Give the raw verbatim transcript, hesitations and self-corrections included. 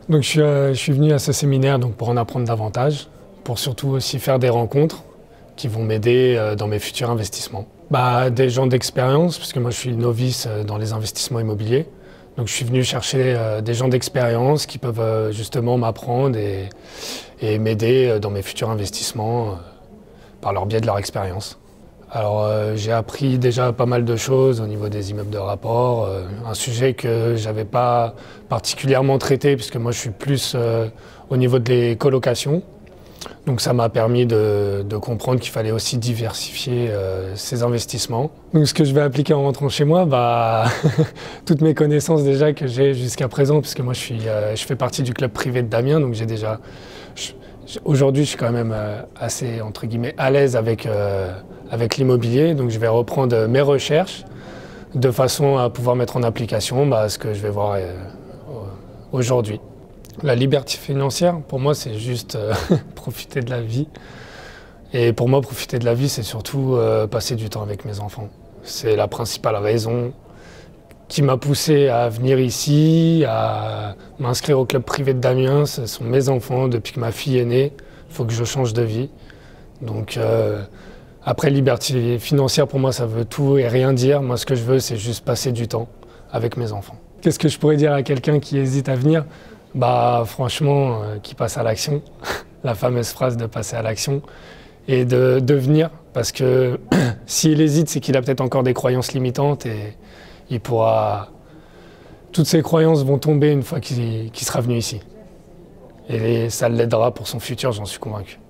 Donc je suis, euh, je suis venu à ce séminaire donc, pour en apprendre davantage, pour surtout aussi faire des rencontres qui vont m'aider euh, dans mes futurs investissements. Bah, des gens d'expérience, puisque moi je suis novice euh, dans les investissements immobiliers. Donc je suis venu chercher euh, des gens d'expérience qui peuvent euh, justement m'apprendre et, et m'aider euh, dans mes futurs investissements euh, par leur biais de leur expérience. Alors euh, j'ai appris déjà pas mal de choses au niveau des immeubles de rapport, euh, un sujet que j'avais pas particulièrement traité puisque moi je suis plus euh, au niveau des colocations. Donc ça m'a permis de, de comprendre qu'il fallait aussi diversifier euh, ses investissements. Donc ce que je vais appliquer en rentrant chez moi, bah, toutes mes connaissances déjà que j'ai jusqu'à présent, puisque moi je, suis, euh, je fais partie du club privé de Damien, donc j'ai déjà... Aujourd'hui je suis quand même euh, assez entre guillemets à l'aise avec, euh, avec l'immobilier, donc je vais reprendre mes recherches de façon à pouvoir mettre en application bah, ce que je vais voir euh, aujourd'hui. La liberté financière, pour moi, c'est juste euh, profiter de la vie. Et pour moi, profiter de la vie, c'est surtout euh, passer du temps avec mes enfants. C'est la principale raison qui m'a poussé à venir ici, à m'inscrire au club privé de Damien. Ce sont mes enfants depuis que ma fille est née. Il faut que je change de vie. Donc, euh, après, liberté financière, pour moi, ça veut tout et rien dire. Moi, ce que je veux, c'est juste passer du temps avec mes enfants. Qu'est-ce que je pourrais dire à quelqu'un qui hésite à venir ? Bah franchement, euh, qui passe à l'action, la fameuse phrase de passer à l'action, et de, de venir, parce que s'il hésite, c'est qu'il a peut-être encore des croyances limitantes et il pourra... Toutes ces croyances vont tomber une fois qu'il qu'il sera venu ici. Et ça l'aidera pour son futur, j'en suis convaincu.